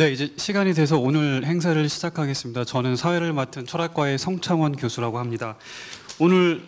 네, 이제 시간이 돼서 오늘 행사를 시작하겠습니다. 저는 사회를 맡은 철학과의 성창원 교수라고 합니다. 오늘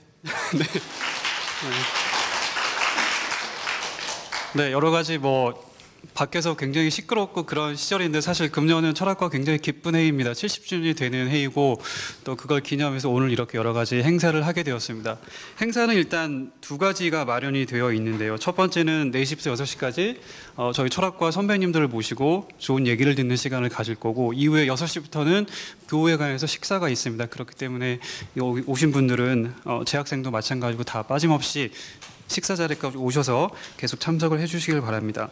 네, 여러 가지 밖에서 굉장히 시끄럽고 그런 시절인데 사실 금년은 철학과 굉장히 기쁜 해입니다. 70주년이 되는 해이고 또 그걸 기념해서 오늘 이렇게 여러 가지 행사를 하게 되었습니다. 행사는 일단 두 가지가 마련이 되어 있는데요. 첫 번째는 4시부터 6시까지 저희 철학과 선배님들을 모시고 좋은 얘기를 듣는 시간을 가질 거고, 이후에 6시부터는 교우회관에서 식사가 있습니다. 그렇기 때문에 여기 오신 분들은 재학생도 마찬가지고 다 빠짐없이 식사 자리까지 오셔서 계속 참석을 해주시길 바랍니다.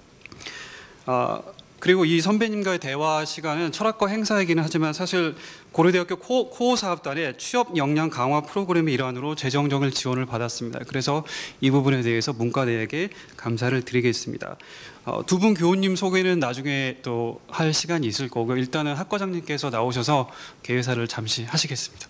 그리고 이 선배님과의 대화 시간은 철학과 행사이기는 하지만 사실 고려대학교 코어 사업단의 취업 역량 강화 프로그램의 일환으로 재정적인 지원을 받았습니다. 그래서 이 부분에 대해서 문과대에게 감사를 드리겠습니다. 두 분 교우님 소개는 나중에 또 할 시간이 있을 거고, 일단은 학과장님께서 나오셔서 개회사를 잠시 하시겠습니다.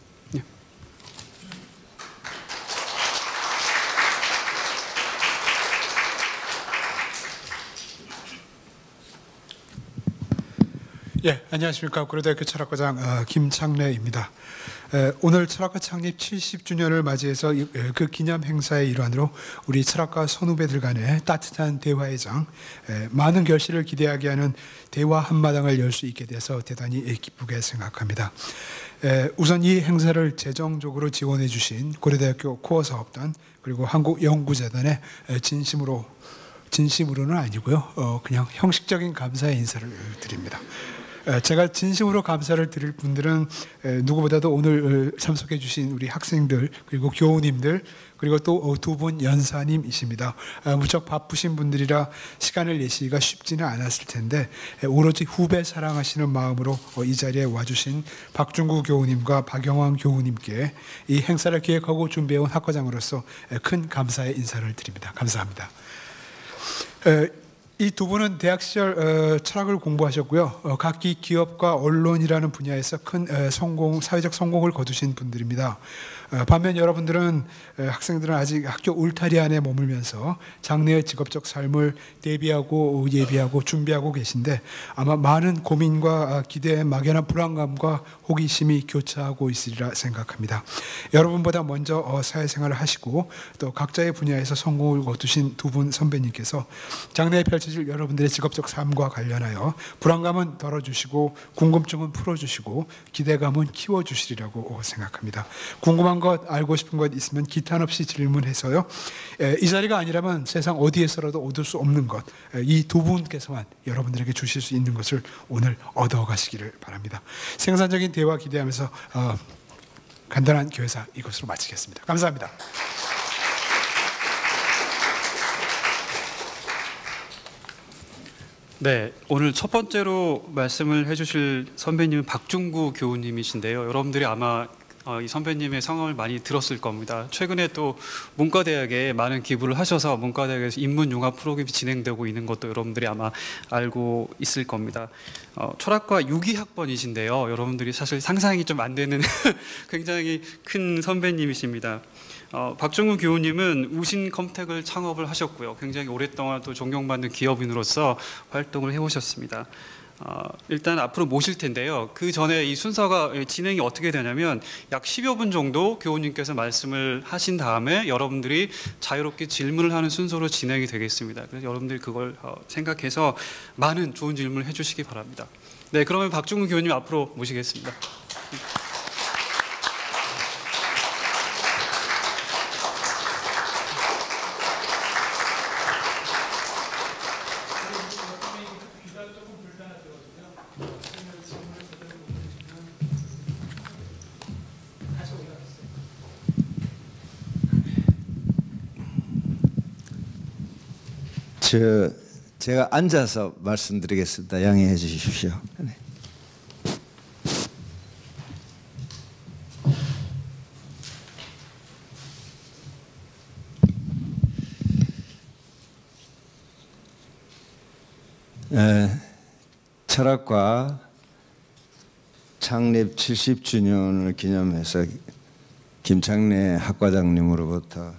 예, 안녕하십니까. 고려대학교 철학과장 김창래입니다. 오늘 철학과 창립 70주년을 맞이해서 그 기념 행사의 일환으로 우리 철학과 선후배들 간의 따뜻한 대화의 장, 많은 결실을 기대하게 하는 대화 한마당을 열 수 있게 돼서 대단히 기쁘게 생각합니다. 우선 이 행사를 재정적으로 지원해 주신 고려대학교 코어 사업단 그리고 한국연구재단에 진심으로는 아니고요, 그냥 형식적인 감사의 인사를 드립니다. 제가 진심으로 감사를 드릴 분들은 누구보다도 오늘 참석해 주신 우리 학생들 그리고 교우님들 그리고 또 두 분 연사님이십니다. 무척 바쁘신 분들이라 시간을 내시기가 쉽지는 않았을 텐데 오로지 후배 사랑하시는 마음으로 이 자리에 와주신 박중구 교우님과 박영환 교우님께 이 행사를 기획하고 준비해온 학과장으로서 큰 감사의 인사를 드립니다. 감사합니다. 이 두 분은 대학 시절 철학을 공부하셨고요. 각기 기업과 언론이라는 분야에서 큰 사회적 성공을 거두신 분들입니다. 반면 여러분들은, 학생들은 아직 학교 울타리 안에 머물면서 장래의 직업적 삶을 대비하고 예비하고 준비하고 계신데 아마 많은 고민과 기대에 막연한 불안감과 호기심이 교차하고 있으리라 생각합니다. 여러분보다 먼저 사회생활을 하시고 또 각자의 분야에서 성공을 거두신 두 분 선배님께서 장래에 펼쳐질 여러분들의 직업적 삶과 관련하여 불안감은 덜어주시고 궁금증은 풀어주시고 기대감은 키워주시리라고 생각합니다. 궁금한 것, 알고 싶은 것 있으면 기탄 없이 질문해서요, 이 자리가 아니라면 세상 어디에서라도 얻을 수 없는 것, 이 두 분께서만 여러분들에게 주실 수 있는 것을 오늘 얻어가시기를 바랍니다. 생산적인 대화 기대하면서 간단한 교회사 이것으로 마치겠습니다. 감사합니다. 네, 오늘 첫 번째로 말씀을 해주실 선배님은 박중구 교우님이신데요. 여러분들이 아마 이 선배님의 성함을 많이 들었을 겁니다. 최근에 또 문과대학에 많은 기부를 하셔서 문과대학에서 인문융합 프로그램이 진행되고 있는 것도 여러분들이 아마 알고 있을 겁니다. 철학과 6기학번이신데요. 여러분들이 사실 상상이 좀 안 되는 굉장히 큰 선배님이십니다. 박중구 교우님은 우신컴텍을 창업을 하셨고요. 굉장히 오랫동안 또 존경받는 기업인으로서 활동을 해오셨습니다. 일단 앞으로 모실 텐데요. 그 전에 이 순서가 진행이 어떻게 되냐면 약 10여 분 정도 교우님께서 말씀을 하신 다음에 여러분들이 자유롭게 질문을 하는 순서로 진행이 되겠습니다. 그래서 여러분들이 그걸 생각해서 많은 좋은 질문을 해주시기 바랍니다. 네, 그러면 박중구 교우님 앞으로 모시겠습니다. 제가 앉아서 말씀드리겠습니다. 양해해 주십시오. 철학과 창립 70주년을 기념해서 김창래 학과장님으로부터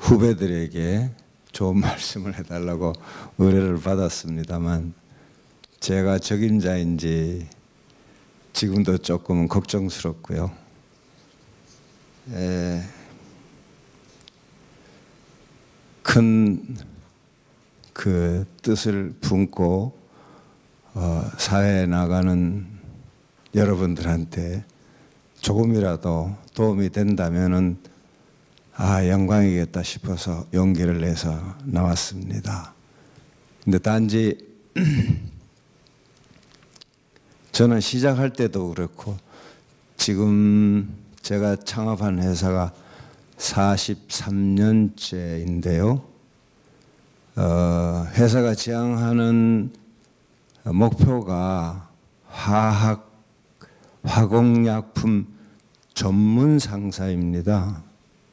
후배들에게 좋은 말씀을 해달라고 의뢰를 받았습니다만 제가 적임자인지 지금도 조금은 걱정스럽고요. 큰 그 뜻을 품고 사회에 나가는 여러분들한테 조금이라도 도움이 된다면은 영광이겠다 싶어서 용기를 내서 나왔습니다. 근데 단지 저는 시작할 때도 그렇고 지금 제가 창업한 회사가 43년째인데요. 회사가 지향하는 목표가 화공약품 전문 상사입니다.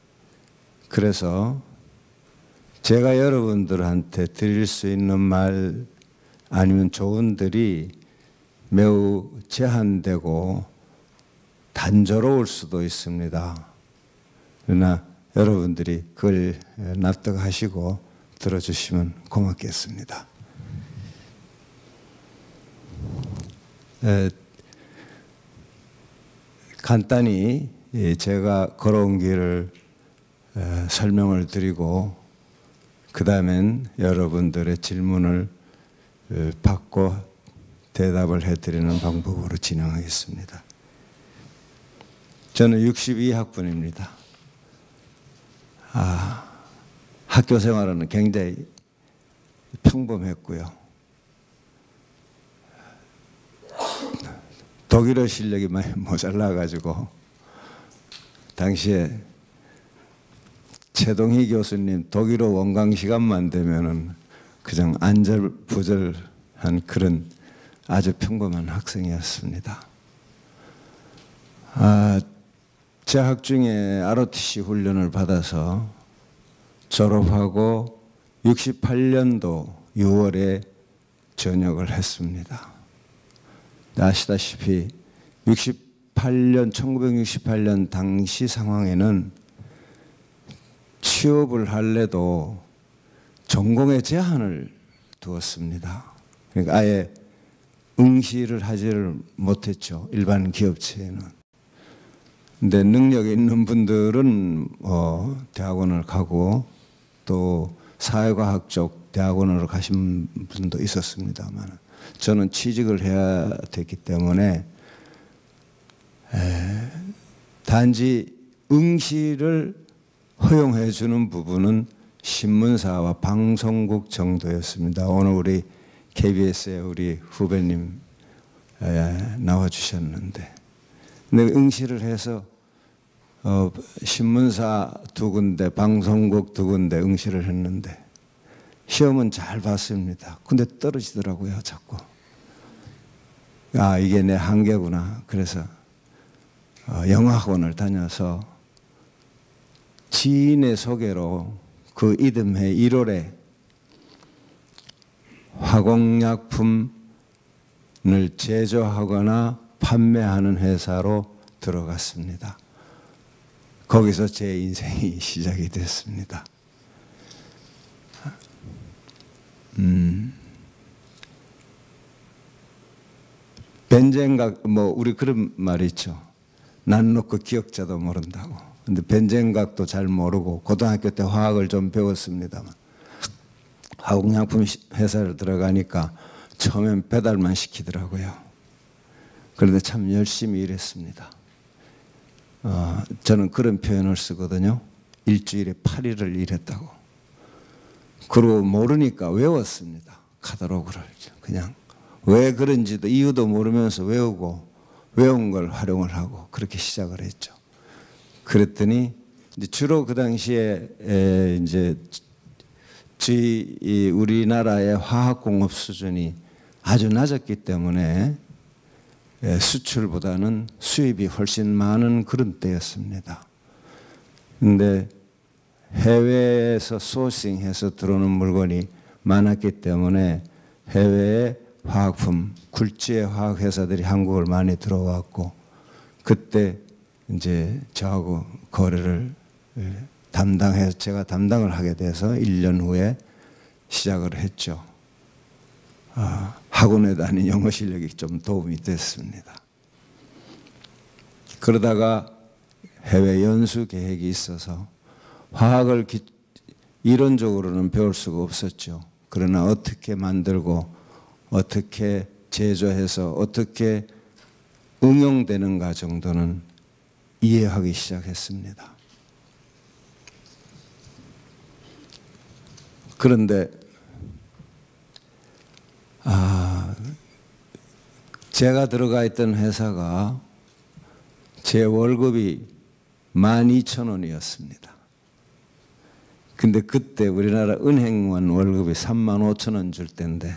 그래서 제가 여러분들한테 드릴 수 있는 말 아니면 조언들이 매우 제한되고 단조로울 수도 있습니다. 그러나 여러분들이 그걸 납득하시고 들어주시면 고맙겠습니다. 간단히 제가 걸어온 길을 설명을 드리고 그 다음엔 여러분들의 질문을 받고 대답을 해드리는 방법으로 진행하겠습니다. 저는 62학번입니다. 학교 생활은 굉장히 평범했고요. 독일어 실력이 많이 모자라가지고 당시에 최동희 교수님 독일어 원강 시간만 되면은 그냥 안절부절한 그런 아주 평범한 학생이었습니다. 재학 중에 ROTC 훈련을 받아서 졸업하고 68년도 6월에 전역을 했습니다. 아시다시피 1968년 당시 상황에는 취업을 할래도 전공에 제한을 두었습니다. 그러니까 아예 응시를 하지를 못했죠. 일반 기업체에는. 근데 능력이 있는 분들은 대학원을 가고 또 사회과학 쪽 대학원으로 가신 분도 있었습니다만 저는 취직을 해야 됐기 때문에 단지 응시를 허용해 주는 부분은 신문사와 방송국 정도였습니다. 오늘 우리 KBS의 우리 후배님 나와 주셨는데 근데 응시를 해서 신문사 2군데, 방송국 2군데 응시를 했는데 시험은 잘 봤습니다. 근데 떨어지더라고요, 자꾸. 이게 내 한계구나. 그래서 영어학원을 다녀서 지인의 소개로 그 이듬해 1월에 화공약품을 제조하거나 판매하는 회사로 들어갔습니다. 거기서 제 인생이 시작이 됐습니다. 벤젠각 우리 그런 말이 있죠. 난 놓고 기억자도 모른다고. 근데 벤젠각도 잘 모르고 고등학교 때 화학을 좀 배웠습니다만 화공약품 회사를 들어가니까 처음엔 배달만 시키더라고요. 그런데 참 열심히 일했습니다. 저는 그런 표현을 쓰거든요. 일주일에 8일을 일했다고. 그리고 모르니까 외웠습니다. 카탈로그를. 그냥 왜 그런지도 이유도 모르면서 외우고 외운 걸 활용을 하고 그렇게 시작을 했죠. 그랬더니 이제 주로 그 당시에 이제 우리나라의 화학공업 수준이 아주 낮았기 때문에 수출보다는 수입이 훨씬 많은 그런 때였습니다. 그런데 해외에서 소싱해서 들어오는 물건이 많았기 때문에 해외의 화학품, 굴지의 화학회사들이 한국을 많이 들어왔고 그때 이제 저하고 거래를 담당해서 제가 담당을 하게 돼서 1년 후에 시작을 했죠. 학원에 다닌 영어 실력이 좀 도움이 됐습니다. 그러다가 해외 연수 계획이 있어서 화학을 이론적으로는 배울 수가 없었죠. 그러나 어떻게 만들고 어떻게 제조해서 어떻게 응용되는가 정도는 이해하기 시작했습니다. 그런데 제가 들어가 있던 회사가 제 월급이 12,000원이었습니다. 근데 그때 우리나라 은행원 월급이 35,000원 줄 때인데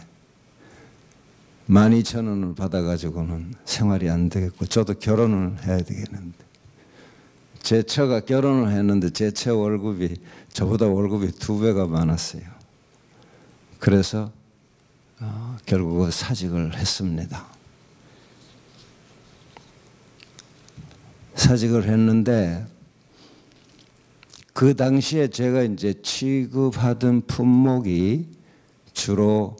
12,000원을 받아가지고는 생활이 안 되겠고 저도 결혼을 해야 되겠는데 제 처가 결혼을 했는데 제 처 월급이 저보다 월급이 2배가 많았어요. 그래서 결국 사직을 했습니다. 사직을 했는데 그 당시에 제가 이제 취급하던 품목이 주로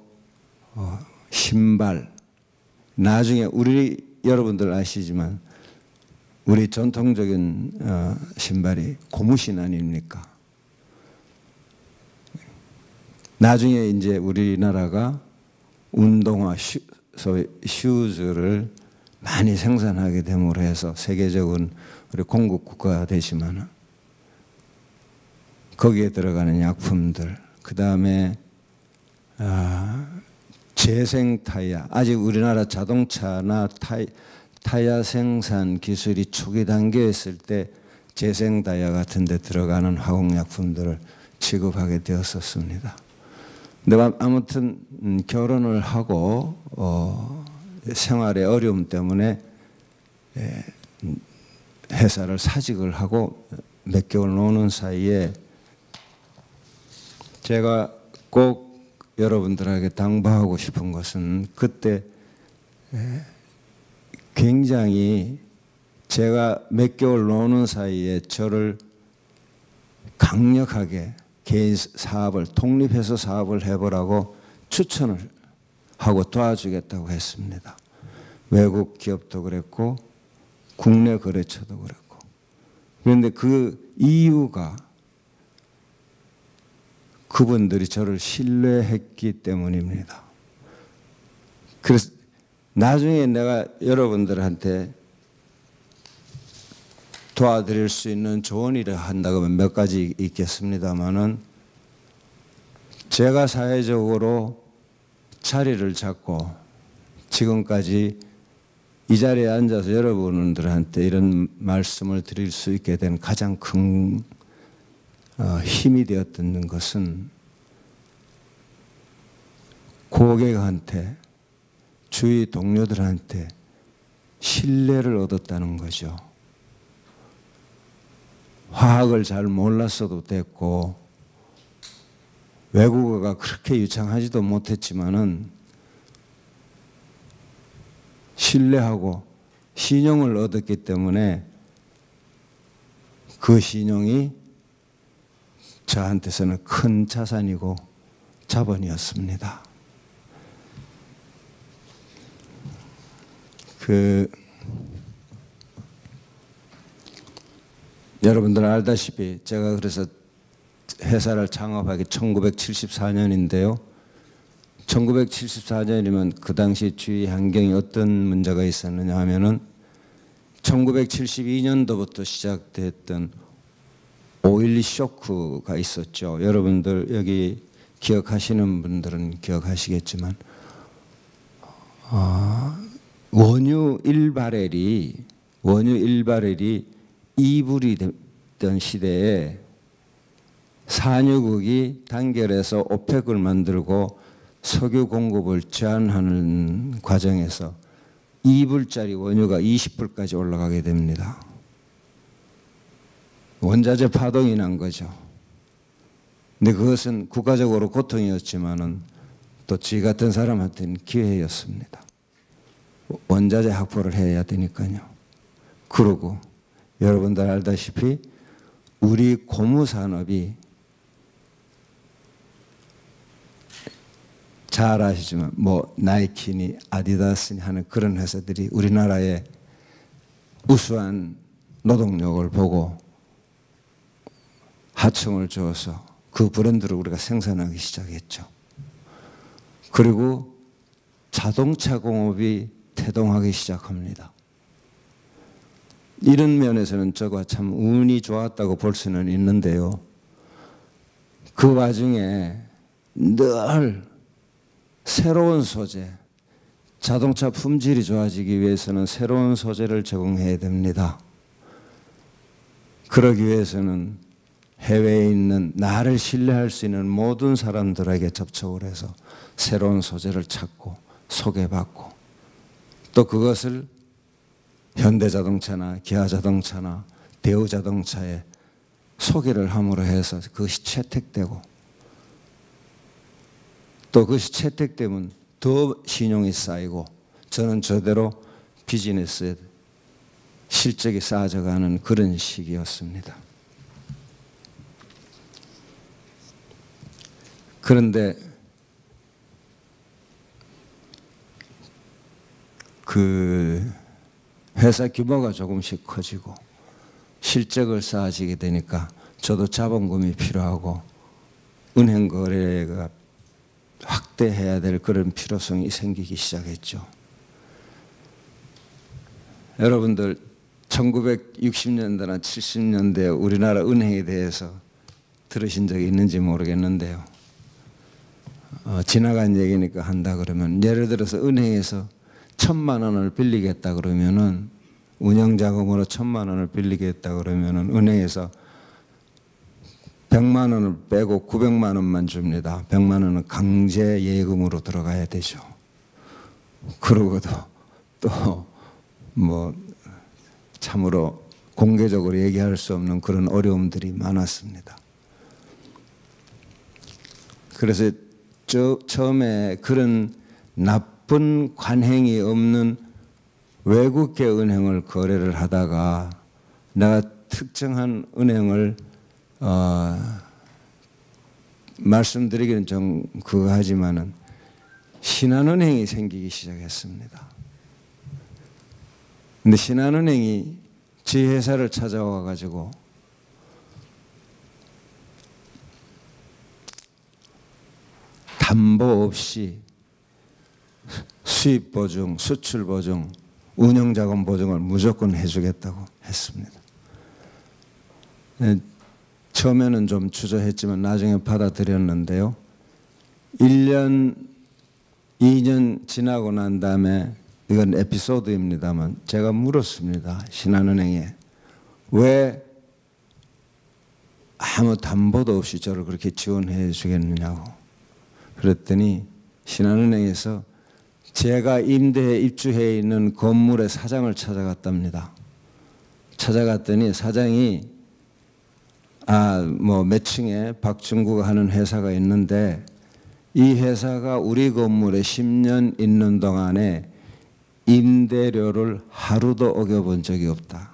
신발. 나중에 여러분들 아시지만 우리 전통적인 신발이 고무신 아닙니까? 나중에 이제 우리나라가 운동화 소위 슈즈를 많이 생산하게 됨으로 해서 세계적인 우리 공급 국가가 되지만 거기에 들어가는 약품들, 그 다음에 재생 타이어, 아직 우리나라 자동차나 타이어 생산 기술이 초기 단계에 있을 때 재생 타이어 같은 데 들어가는 화학약품들을 취급하게 되었었습니다. 근데 아무튼 결혼을 하고 생활의 어려움 때문에 회사를 사직을 하고 몇 개월 노는 사이에 제가 꼭 여러분들에게 당부하고 싶은 것은 그때 굉장히 제가 몇 개월 노는 사이에 저를 강력하게 개인 사업을 독립해서 사업을 해보라고 추천을 하고 도와주겠다고 했습니다. 외국 기업도 그랬고 국내 거래처도 그랬고. 그런데 그 이유가 그분들이 저를 신뢰했기 때문입니다. 그래서 나중에 내가 여러분들한테 도와드릴 수 있는 좋은 일을 한다고 하면 몇 가지 있겠습니다만은 제가 사회적으로 자리를 잡고 지금까지 이 자리에 앉아서 여러분들한테 이런 말씀을 드릴 수 있게 된 가장 큰 힘이 되었던 것은 고객한테 주위 동료들한테 신뢰를 얻었다는 거죠. 화학을 잘 몰랐어도 됐고 외국어가 그렇게 유창하지도 못했지만은 신뢰하고 신용을 얻었기 때문에 그 신용이 저한테서는 큰 자산이고 자본이었습니다. 여러분들 알다시피 제가 그래서 회사를 창업하기 1974년인데요. 1974년이면 그 당시 주위 환경이 어떤 문제가 있었느냐 하면은 1972년도부터 시작됐던 5.12 쇼크가 있었죠. 여러분들 여기 기억하시는 분들은 기억하시겠지만 원유 1바렐이 2불이 됐던 시대에 산유국이 단결해서 오펙을 만들고 석유 공급을 제한하는 과정에서 2불짜리 원유가 20불까지 올라가게 됩니다. 원자재 파동이 난 거죠. 근데 그것은 국가적으로 고통이었지만은 또 지 같은 사람한테는 기회였습니다. 원자재 확보를 해야 되니까요. 그러고 여러분들 알다시피 우리 고무 산업이 잘 아시지만 뭐 나이키니 아디다스니 하는 그런 회사들이 우리나라의 우수한 노동력을 보고 하청을 줘서 그 브랜드를 우리가 생산하기 시작했죠. 그리고 자동차 공업이 태동하기 시작합니다. 이런 면에서는 저가 참 운이 좋았다고 볼 수는 있는데요. 그 와중에 늘 새로운 소재, 자동차 품질이 좋아지기 위해서는 새로운 소재를 제공해야 됩니다. 그러기 위해서는 해외에 있는 나를 신뢰할 수 있는 모든 사람들에게 접촉을 해서 새로운 소재를 찾고 소개받고 또 그것을 현대자동차나 기아자동차나 대우자동차에 소개를 함으로 해서 그것이 채택되고 또 그것이 채택되면 더 신용이 쌓이고 저는 저대로 비즈니스에 실적이 쌓아져가는 그런 시기였습니다. 그런데 그 회사 규모가 조금씩 커지고 실적을 쌓아지게 되니까 저도 자본금이 필요하고 은행 거래가 확대해야 될 그런 필요성이 생기기 시작했죠. 여러분들 1960년대나 70년대 우리나라 은행에 대해서 들으신 적이 있는지 모르겠는데요. 지나간 얘기니까 한다 그러면 예를 들어서 은행에서 1,000만 원을 빌리겠다 그러면은 운영자금으로 1,000만 원을 빌리겠다 그러면은 은행에서 100만 원을 빼고 900만 원만 줍니다. 100만 원은 강제 예금으로 들어가야 되죠. 그러고도 또 뭐 참으로 공개적으로 얘기할 수 없는 그런 어려움들이 많았습니다. 그래서 처음에 그런 나쁜 관행이 없는 외국계 은행을 거래를 하다가 내가 특정한 은행을 말씀드리기는 좀 그거 하지만은 신한은행이 생기기 시작했습니다. 근데 신한은행이 제 회사를 찾아와 가지고 담보 없이 수입 보증, 수출 보증, 운영자금 보증을 무조건 해주겠다고 했습니다. 처음에는 좀 주저했지만 나중에 받아들였는데요. 1년, 2년 지나고 난 다음에 이건 에피소드입니다만 제가 물었습니다. 신한은행에 왜 아무 담보도 없이 저를 그렇게 지원해 주겠느냐고. 그랬더니 신한은행에서 제가 임대해 입주해 있는 건물의 사장을 찾아갔답니다. 찾아갔더니 사장이 뭐 몇 층에 박중구가 하는 회사가 있는데 이 회사가 우리 건물에 10년 있는 동안에 임대료를 하루도 어겨본 적이 없다.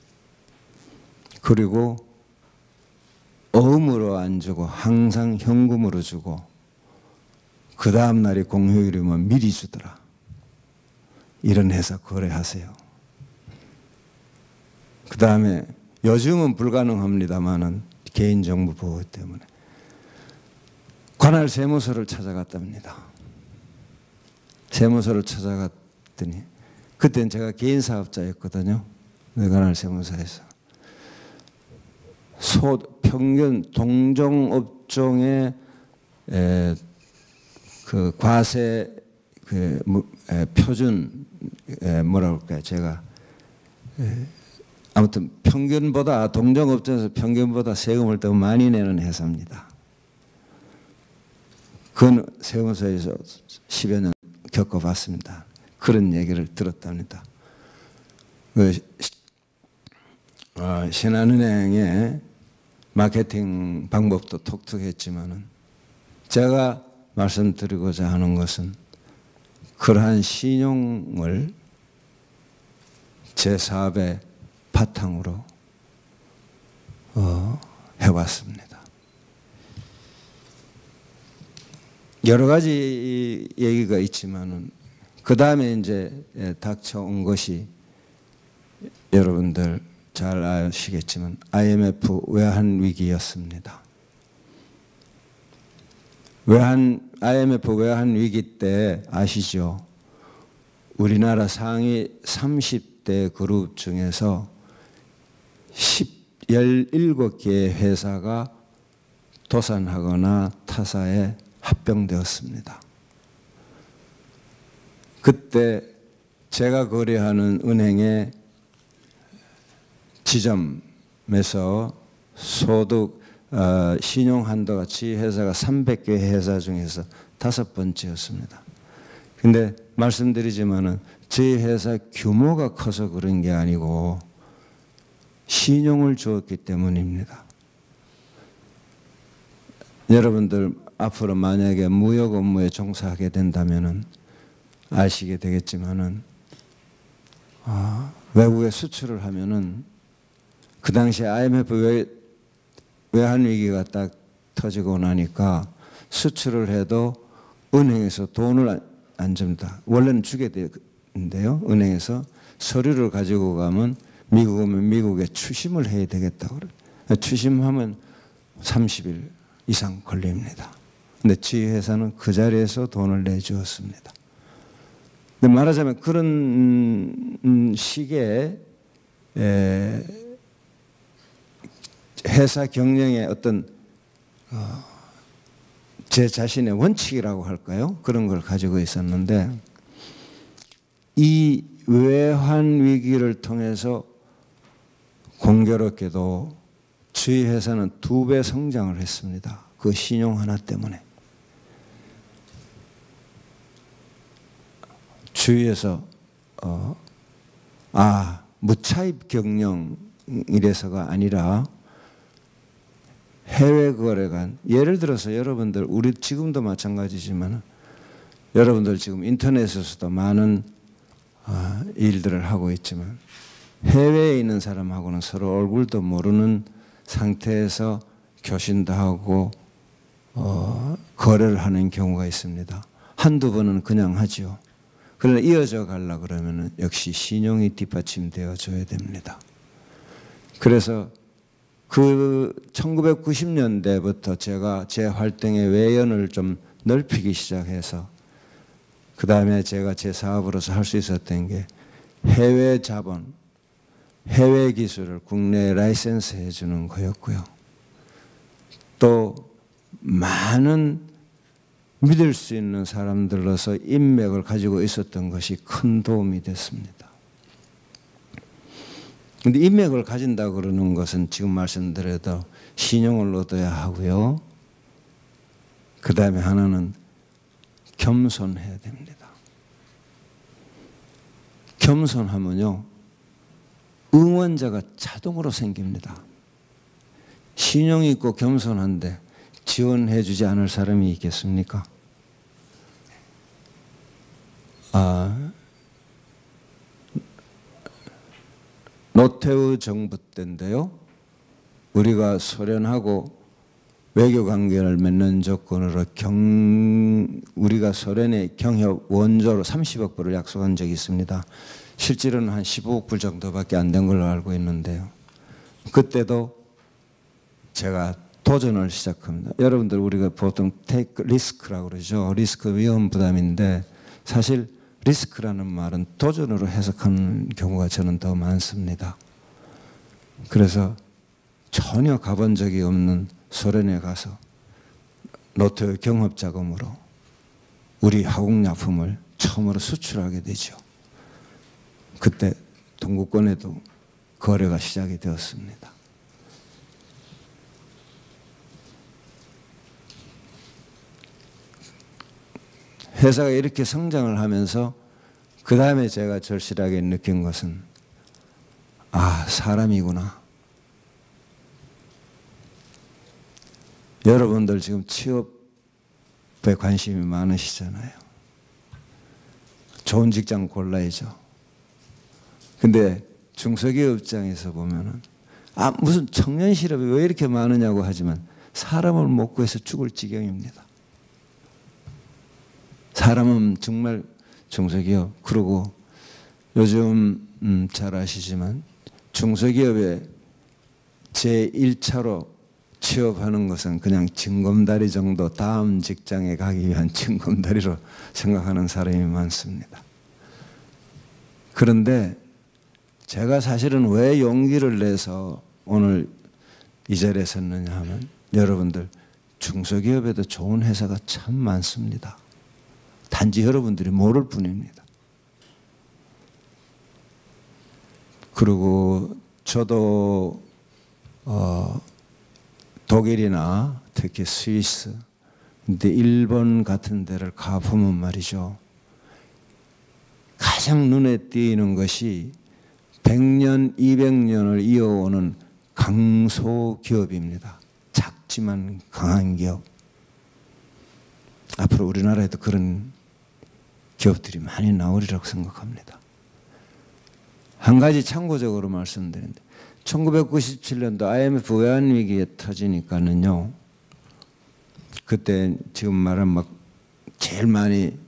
그리고 어음으로 안 주고 항상 현금으로 주고 그 다음 날이 공휴일이면 미리 주더라. 이런 회사 거래하세요. 그 다음에 요즘은 불가능합니다만은 개인정보 보호 때문에 관할 세무서를 찾아갔답니다. 세무서를 찾아갔더니 그때는 제가 개인 사업자였거든요. 관할 세무서에서 평균 동종업종의 그 과세 표준 뭐라 그럴까요? 제가 아무튼 평균보다 동종업종에서 평균보다 세금을 더 많이 내는 회사입니다. 그 세무서에서 10여 년 겪어봤습니다. 그런 얘기를 들었답니다. 신한은행의 마케팅 방법도 독특했지만은 제가 말씀드리고자 하는 것은 그러한 신용을 제 사업의 바탕으로 해왔습니다. 여러 가지 얘기가 있지만은 그 다음에 이제 닥쳐온 것이 여러분들 잘 아시겠지만 IMF 외환 위기였습니다. IMF 외환 위기 때 아시죠? 우리나라 상위 30대 그룹 중에서 17개의 회사가 도산하거나 타사에 합병되었습니다. 그때 제가 거래하는 은행의 지점에서 소득 신용 한도가치 회사가 300개 회사 중에서 5번째였습니다. 근데 말씀드리지만은 저희 회사 규모가 커서 그런 게 아니고 신용을 주었기 때문입니다. 여러분들 앞으로 만약에 무역 업무에 종사하게 된다면은 아시게 되겠지만은 외국에 수출을 하면은 그 당시에 IMF 외환 위기가 딱 터지고 나니까 수출을 해도 은행에서 돈을 안 줍니다. 원래는 주게 되는데요. 은행에서 서류를 가지고 가면 미국 오면 미국에 추심을 해야 되겠다고 그래요. 추심하면 30일 이상 걸립니다. 근데 저희 회사는 그 자리에서 돈을 내주었습니다. 근데 말하자면 그런 식의 회사 경영의 어떤 제 자신의 원칙이라고 할까요? 그런 걸 가지고 있었는데 이 외환 위기를 통해서 공교롭게도 저희 회사는 2배 성장을 했습니다. 그 신용 하나 때문에. 주위에서 무차입 경영이래서가 아니라 해외 거래가 예를 들어서 여러분들 우리 지금도 마찬가지지만 여러분들 지금 인터넷에서도 많은 일들을 하고 있지만 해외에 있는 사람하고는 서로 얼굴도 모르는 상태에서 교신도 하고 거래를 하는 경우가 있습니다. 한두 번은 그냥 하죠. 그러나 이어져 가려 그러면 역시 신용이 뒷받침되어 줘야 됩니다. 그래서 그 1990년대부터 제가 제 활동의 외연을 좀 넓히기 시작해서 그 다음에 제가 제 사업으로서 할 수 있었던 게 해외 자본, 해외 기술을 국내에 라이센스 해주는 거였고요. 또 많은 믿을 수 있는 사람들로서 인맥을 가지고 있었던 것이 큰 도움이 됐습니다. 근데 인맥을 가진다 그러는 것은 지금 말씀드려도 신용을 얻어야 하고요. 그 다음에 하나는 겸손해야 됩니다. 겸손하면요, 응원자가 자동으로 생깁니다. 신용이 있고 겸손한데 지원해 주지 않을 사람이 있겠습니까? 노태우 정부 때인데요. 우리가 소련하고 외교 관계를 맺는 조건으로 우리가 소련의 경협 원조로 30억 불을 약속한 적이 있습니다. 실제로는 한 15억 불 정도밖에 안 된 걸로 알고 있는데요. 그때도 제가 도전을 시작합니다. 여러분들 우리가 보통 take risk라고 그러죠. 리스크 위험 부담인데 사실 리스크라는 말은 도전으로 해석하는 경우가 저는 더 많습니다. 그래서 전혀 가본 적이 없는 소련에 가서 노태우 경협 자금으로 우리 화공약품을 처음으로 수출하게 되죠. 그때 동구권에도 거래가 시작이 되었습니다. 회사가 이렇게 성장을 하면서 그 다음에 제가 절실하게 느낀 것은 사람이구나. 여러분들 지금 취업에 관심이 많으시잖아요. 좋은 직장 골라야죠. 근데 중소기업 입장에서 보면은 무슨 청년 실업이 왜 이렇게 많으냐고 하지만 사람을 못 구해서 죽을 지경입니다. 사람은 정말 중소기업, 그리고 요즘 잘 아시지만 중소기업에 제1차로 취업하는 것은 그냥 징검다리 정도, 다음 직장에 가기 위한 징검다리로 생각하는 사람이 많습니다. 그런데 제가 사실은 왜 용기를 내서 오늘 이 자리에 섰느냐 하면, 여러분들 중소기업에도 좋은 회사가 참 많습니다. 단지 여러분들이 모를 뿐입니다. 그리고 저도 독일이나 특히 스위스, 근데 일본 같은 데를 가보면 말이죠, 가장 눈에 띄는 것이 100년, 200년을 이어오는 강소기업입니다. 작지만 강한 기업. 앞으로 우리나라에도 그런 기업들이 많이 나오리라고 생각합니다. 한 가지 참고적으로 말씀드리는데, 1997년도 IMF 외환위기에 터지니까는요, 그때 지금 말한 막 제일 많이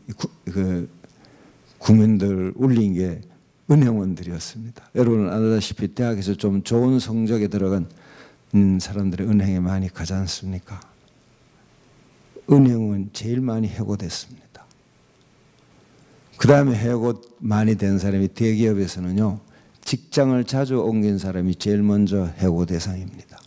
국민들 울린 게 은행원들이었습니다. 여러분 아다시피 대학에서 좀 좋은 성적에 들어간 사람들이 은행에 많이 가지 않습니까? 은행은 제일 많이 해고됐습니다. 그 다음에 해고 많이 된 사람이 대기업에서는요, 직장을 자주 옮긴 사람이 제일 먼저 해고 대상입니다.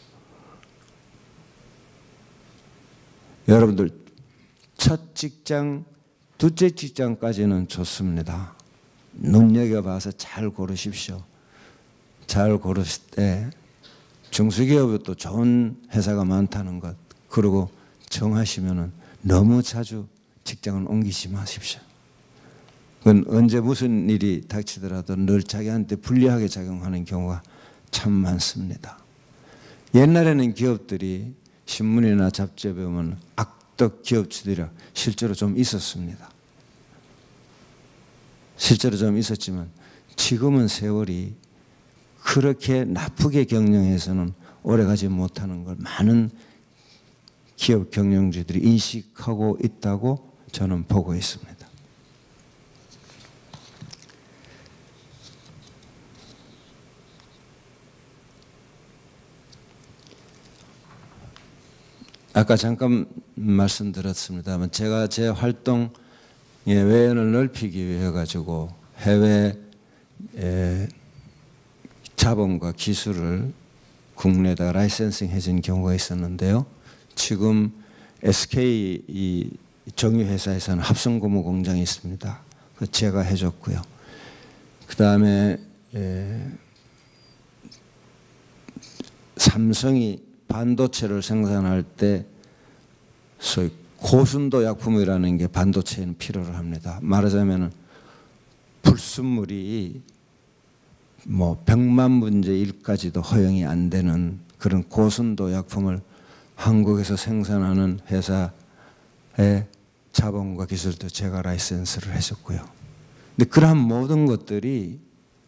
여러분들 첫 직장, 둘째 직장까지는 좋습니다. 눈여겨봐서 잘 고르십시오. 잘 고르실 때 중소기업에도 좋은 회사가 많다는 것, 그리고 정하시면은 너무 자주 직장을 옮기지 마십시오. 그건 언제 무슨 일이 닥치더라도 늘 자기한테 불리하게 작용하는 경우가 참 많습니다. 옛날에는 기업들이 신문이나 잡지에 보면 악덕 기업주들이 실제로 좀 있었습니다. 실제로 좀 있었지만 지금은 세월이 그렇게 나쁘게 경영해서는 오래가지 못하는 걸 많은 기업 경영주들이 인식하고 있다고 저는 보고 있습니다. 아까 잠깐 말씀드렸습니다만, 제가 제 활동 외연을 넓히기 위해 가지고 해외 자본과 기술을 국내에다 라이센싱 해준 경우가 있었는데요. 지금 SK 이 정유회사에서는 합성고무 공장이 있습니다. 제가 해줬고요. 그 다음에 삼성이 반도체를 생산할 때 소위 고순도 약품이라는 게 반도체에는 필요를 합니다. 말하자면 불순물이 뭐 100만 분의 1까지도 허용이 안 되는 그런 고순도 약품을 한국에서 생산하는 회사의 자본과 기술도 제가 라이센스를 했었고요. 근데 그러한 모든 것들이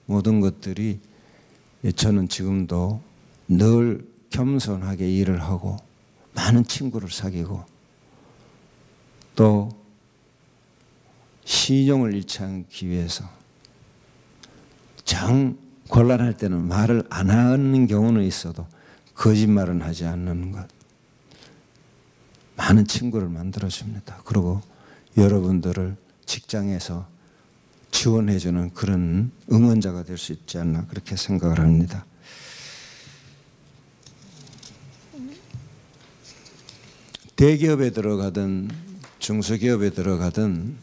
저는 지금도 늘 겸손하게 일을 하고 많은 친구를 사귀고 또 신용을 잃지 않기 위해서 정 곤란할 때는 말을 안 하는 경우는 있어도 거짓말은 하지 않는 것, 많은 친구를 만들어줍니다. 그리고 여러분들을 직장에서 지원해주는 그런 응원자가 될 수 있지 않나 그렇게 생각을 합니다. 대기업에 들어가든 중소기업에 들어가든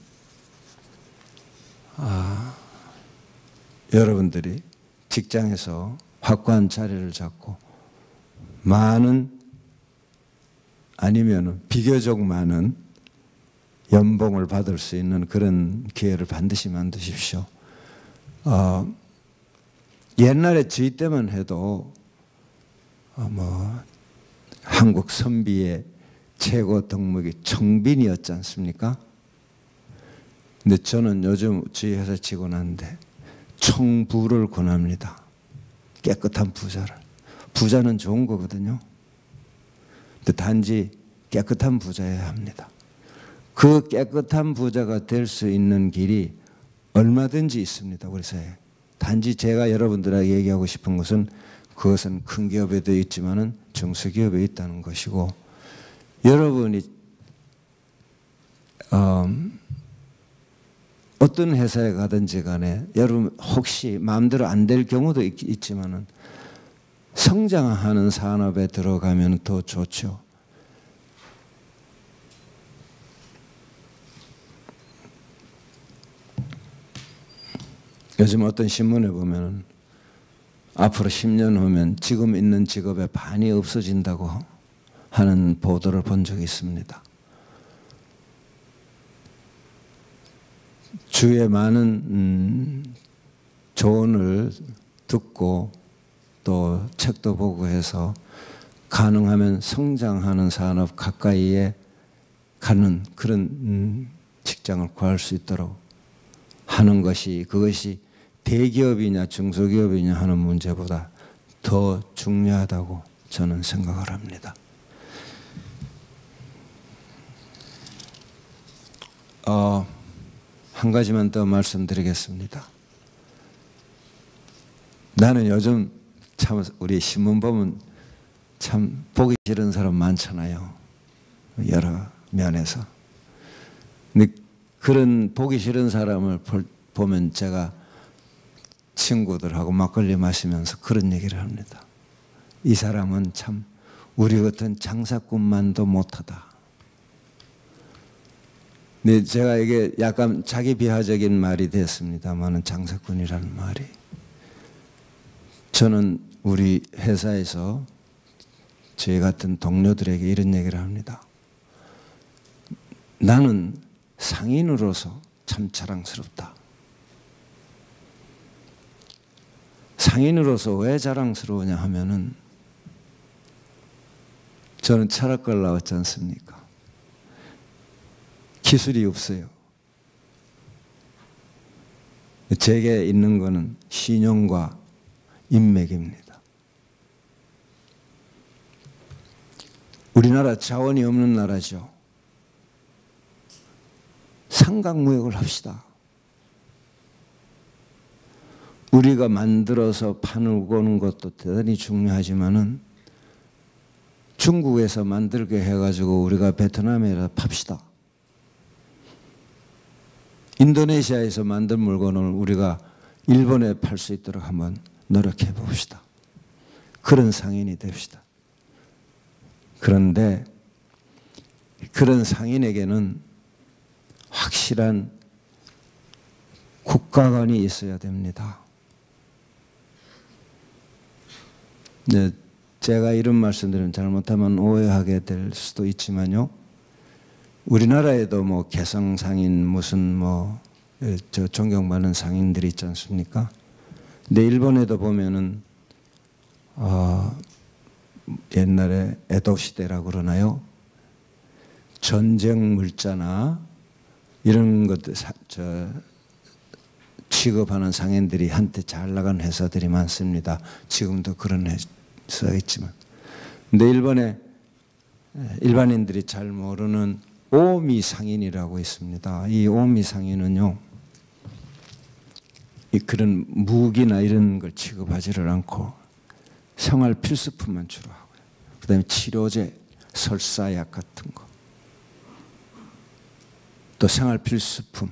여러분들이 직장에서 확고한 자리를 잡고 많은 아니면 비교적 많은 연봉을 받을 수 있는 그런 기회를 반드시 만드십시오. 옛날에 저희 때만 해도 한국 선비의 최고 덕목이 청빈이었지 않습니까? 근데 저는 요즘 저희 회사 직원한테 청부를 권합니다. 깨끗한 부자를. 부자는 좋은 거거든요. 근데 단지 깨끗한 부자여야 합니다. 그 깨끗한 부자가 될 수 있는 길이 얼마든지 있습니다. 우리 사회에. 단지 제가 여러분들에게 얘기하고 싶은 것은 그것은 큰 기업에도 있지만은 중소기업에 있다는 것이고, 여러분이 어떤 회사에 가든지 간에 여러분 혹시 마음대로 안 될 경우도 있지만은 성장하는 산업에 들어가면 더 좋죠. 요즘 어떤 신문에 보면 앞으로 10년 후면 지금 있는 직업의 반이 없어진다고 하는 보도를 본 적이 있습니다. 주위에 많은 조언을 듣고 또 책도 보고 해서 가능하면 성장하는 산업 가까이에 가는 그런 직장을 구할 수 있도록 하는 것이, 그것이 대기업이냐 중소기업이냐 하는 문제보다 더 중요하다고 저는 생각을 합니다. 한 가지만 더 말씀드리겠습니다. 나는 요즘 참 우리 신문 보면 참 보기 싫은 사람 많잖아요. 여러 면에서. 근데 그런 보기 싫은 사람을 보면 제가 친구들하고 막걸리 마시면서 그런 얘기를 합니다. 이 사람은 참 우리 같은 장사꾼만도 못하다. 근데 제가 이게 약간 자기 비하적인 말이 됐습니다만은, 장사꾼이라는 말이, 저는 우리 회사에서 저희 같은 동료들에게 이런 얘기를 합니다. 나는 상인으로서 참 자랑스럽다. 상인으로서 왜 자랑스러우냐 하면은, 저는 철학과를 나왔지 않습니까? 기술이 없어요. 제게 있는 것은 신용과 인맥입니다. 우리나라 자원이 없는 나라죠. 상강무역을 합시다. 우리가 만들어서 파는 것도 대단히 중요하지만은 중국에서 만들게 해가지고 우리가 베트남에다 팝시다. 인도네시아에서 만든 물건을 우리가 일본에 팔 수 있도록 한번 노력해 봅시다. 그런 상인이 됩시다. 그런데 그런 상인에게는 확실한 국가관이 있어야 됩니다. 네, 제가 이런 말씀드리면 잘못하면 오해하게 될 수도 있지만요. 우리나라에도 뭐 개성상인 무슨 저 존경받는 상인들이 있지 않습니까? 근데 일본에도 보면은 옛날에 에도 시대라고 그러나요? 전쟁 물자나 이런 것들 취급하는 상인들이 한때 잘 나간 회사들이 많습니다. 지금도 그런 회사가 있지만. 근데 일본에 일반인들이 잘 모르는 오미 상인이라고 있습니다. 이 오미 상인은요, 그런 무기나 이런 걸 취급하지를 않고 생활 필수품만 주로 하고요. 그다음에 치료제, 설사약 같은 거, 또 생활 필수품,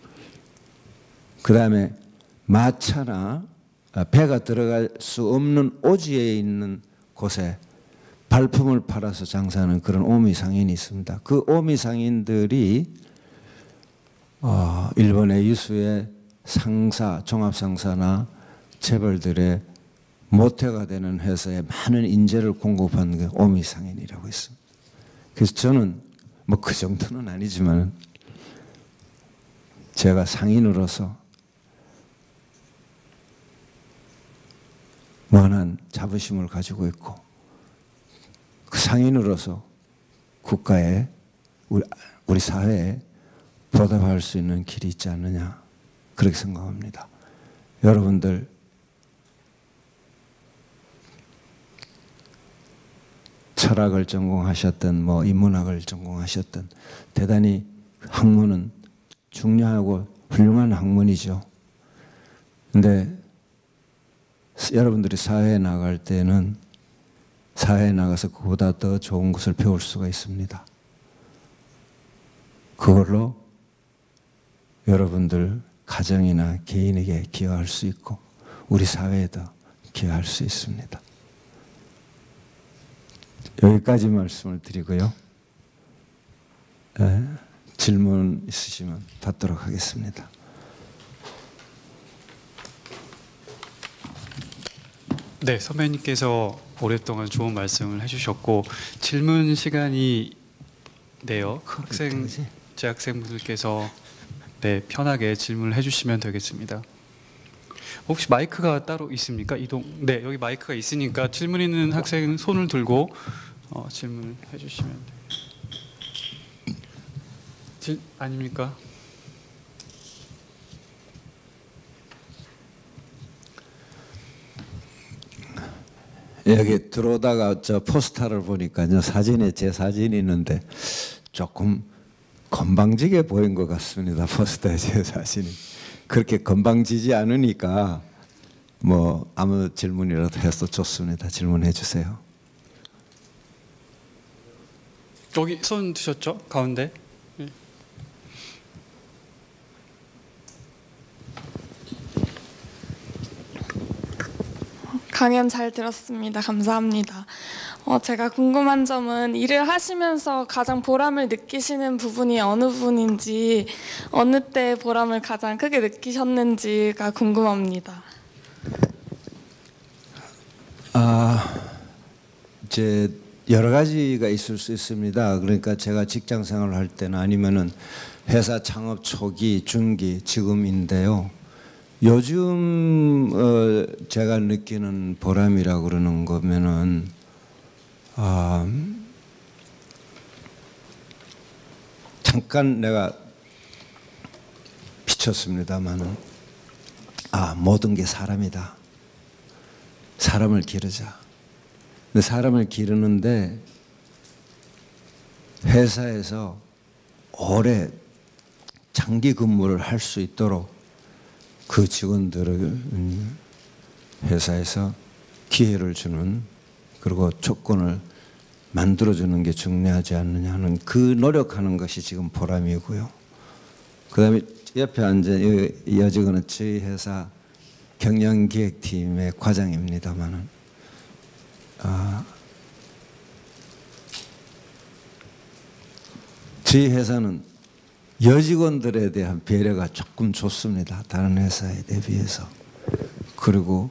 그다음에 마차나 배가 들어갈 수 없는 오지에 있는 곳에 발품을 팔아서 장사하는 그런 오미 상인이 있습니다. 그 오미 상인들이 일본의 유수의 상사, 종합상사나 재벌들의 모태가 되는 회사에 많은 인재를 공급하는 게 오미 상인이라고 있습니다. 그래서 저는 뭐 그 정도는 아니지만 제가 상인으로서 무한한 자부심을 가지고 있고, 그 상인으로서 국가에 우리 사회에 보답할 수 있는 길이 있지 않느냐, 그렇게 생각합니다. 여러분들 철학을 전공하셨든 인문학을 전공하셨든 대단히 학문은 중요하고 훌륭한 학문이죠. 근데 여러분들이 사회에 나갈 때는 사회에 나가서 그보다 더 좋은 것을 배울 수가 있습니다. 그걸로 여러분들 가정이나 개인에게 기여할 수 있고 우리 사회에도 기여할 수 있습니다. 여기까지 말씀을 드리고요. 질문 있으시면 받도록 하겠습니다. 네, 선배님께서 오랫동안 좋은 말씀을 해주셨고 질문 시간이 네요. 재학생분들께서 네, 편하게 질문을 해주시면 되겠습니다. 혹시 마이크가 따로 있습니까? 네, 여기 마이크가 있으니까 질문 있는 학생 손을 들고 질문을 해주시면 돼요. 아닙니까? 여기 들어오다가 저 포스터를 보니까요, 사진에 제 사진이 있는데 조금 건방지게 보인 것 같습니다. 포스터에 제 사진이 그렇게 건방지지 않으니까 뭐 아무 질문이라도 해서 좋습니다. 질문해 주세요. 여기 손 드셨죠? 가운데. 강연 잘 들었습니다. 감사합니다. 제가 궁금한 점은 일을 하시면서 가장 보람을 느끼시는 부분이 어느 부분인지, 어느 때 보람을 가장 크게 느끼셨는지가 궁금합니다. 이제 여러 가지가 있을 수 있습니다. 그러니까 제가 직장 생활을 할 때는 아니면은 회사 창업 초기, 중기, 지금인데요. 요즘 제가 느끼는 보람이라고 그러는 거면은 잠깐 내가 비쳤습니다만은 모든 게 사람이다. 사람을 기르자. 근데 사람을 기르는데 회사에서 오래 장기 근무를 할 수 있도록 그 직원들을 회사에서 기회를 주는, 그리고 조건을 만들어주는 게 중요하지 않느냐 하는 그 노력하는 것이 지금 보람이고요. 그 다음에 옆에 앉은 여직원은 저희 회사 경영기획팀의 과장입니다만은 저희 회사는 여직원들에 대한 배려가 조금 좋습니다. 다른 회사에 대비해서. 그리고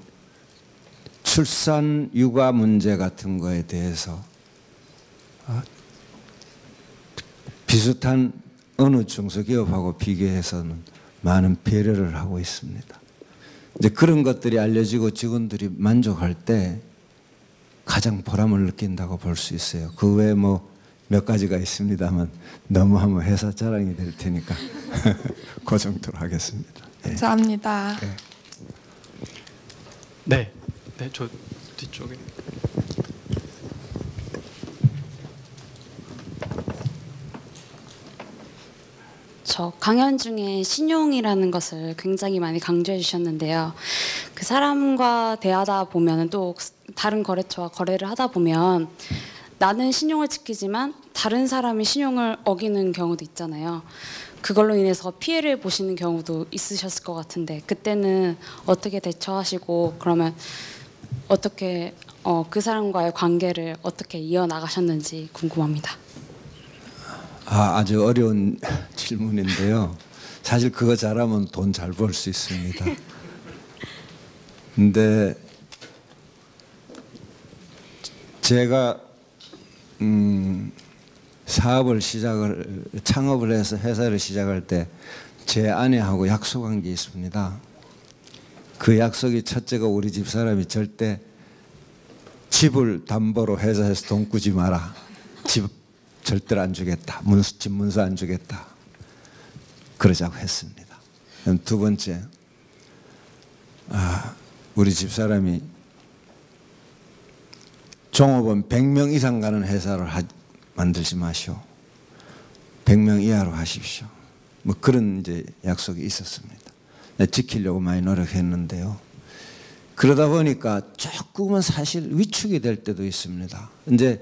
출산 육아 문제 같은 거에 대해서 비슷한 어느 중소기업하고 비교해서는 많은 배려를 하고 있습니다. 이제 그런 것들이 알려지고 직원들이 만족할 때 가장 보람을 느낀다고 볼 수 있어요. 그 외에 뭐 몇 가지가 있습니다만 너무 하면 회사 자랑이 될 테니까 그 정도로 하겠습니다. 네. 감사합니다. 네, 저 뒤쪽에. 저 강연 중에 신용이라는 것을 굉장히 많이 강조해 주셨는데요. 그 사람과 대하다 보면, 또 다른 거래처와 거래를 하다 보면 나는 신용을 지키지만 다른 사람이 신용을 어기는 경우도 있잖아요. 그걸로 인해서 피해를 보시는 경우도 있으셨을 것 같은데, 그때는 어떻게 대처하시고, 그러면 어떻게 그 사람과의 관계를 어떻게 이어나가셨는지 궁금합니다. 아주 어려운 질문인데요. 사실 그거 잘하면 돈 잘 벌 수 있습니다. 근데 제가 창업을 해서 회사를 시작할 때 제 아내하고 약속한 게 있습니다. 그 약속이 첫째가 우리 집 사람이 절대 집을 담보로 회사에서 돈 꾸지 마라. 집 절대로 안 주겠다. 집 문서 안 주겠다. 그러자고 했습니다. 두 번째, 우리 집 사람이 종업원 100명 이상 가는 회사를 만들지 마시오. 100명 이하로 하십시오. 뭐 그런 이제 약속이 있었습니다. 지키려고 많이 노력했는데요. 그러다 보니까 조금은 사실 위축이 될 때도 있습니다. 이제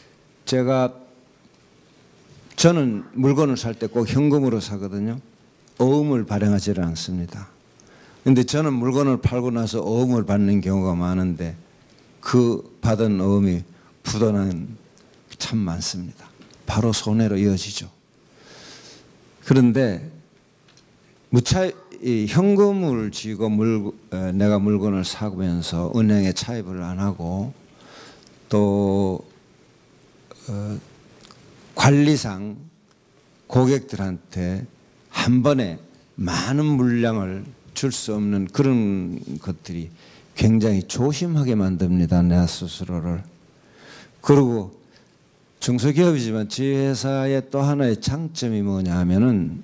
저는 물건을 살 때 꼭 현금으로 사거든요. 어음을 발행하지를 않습니다. 근데 저는 물건을 팔고 나서 어음을 받는 경우가 많은데 그 받은 어음이 부도는 참 많습니다. 바로 손해로 이어지죠. 그런데 현금을 쥐고 내가 물건을 사면서 은행에 차입을 안 하고 또 관리상 고객들한테 한 번에 많은 물량을 줄 수 없는 그런 것들이 굉장히 조심하게 만듭니다. 내 스스로를. 그리고 중소기업이지만 저희 회사의 또 하나의 장점이 뭐냐 하면은